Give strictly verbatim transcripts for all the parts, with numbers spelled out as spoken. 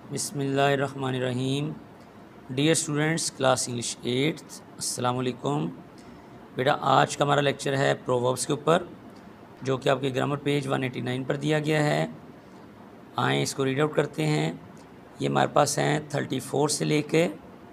बिस्मिल्लाहिर्रहमानिर्रहीम। Dear students, class English eighth, अस्सलाम वालेकुम। बेटा, आज का हमारा लेक्चर है प्रोवर्ब्स के ऊपर, जो कि आपके ग्रामर पेज एक सौ नवासी पर दिया गया है। आए इसको रीड आउट करते हैं। ये हमारे पास हैं चौंतीस से लेके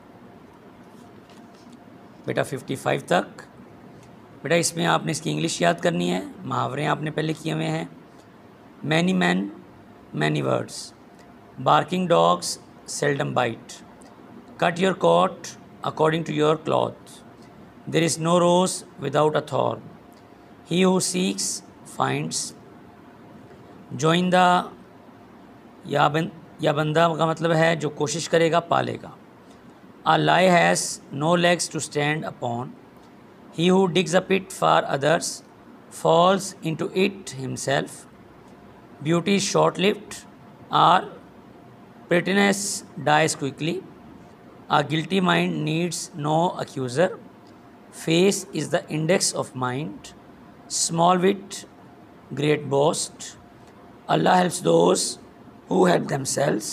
बेटा पचपन तक। बेटा, इसमें आपने इसकी इंग्लिश याद करनी है। मुहावरे आपने पहले किए हुए हैं। Many men many words, barking dogs seldom bite, cut your coat according to your cloth, there is no rose without a thorn, he who seeks finds, join the या बन या बंदा का मतलब है जो कोशिश करेगा पालेगा। A lie has no legs to stand upon, he who digs a pit for others falls into it himself, beauty is short-lived, or prettiness dies quickly, a guilty mind needs no accuser, face is the index of mind, small wit, great boast, Allah helps those who help themselves,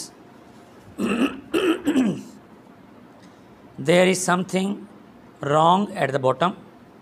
there is something wrong at the bottom,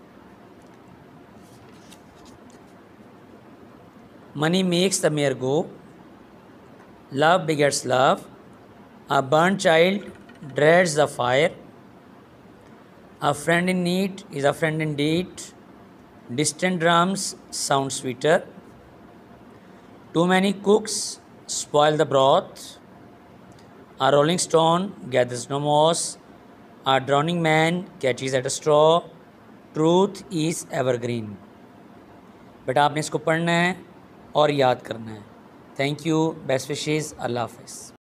money makes the mare go, love begets love, a burnt child dreads the fire, a friend in need is a friend indeed, distant drums sound sweeter, too many cooks spoil the broth, a rolling stone gathers no moss, a drowning man catches at a straw, truth is evergreen। बेटा, आपने इसको पढ़ना है और याद करना है। Thank you, best wishes, अल्लाह हाफ़िज़।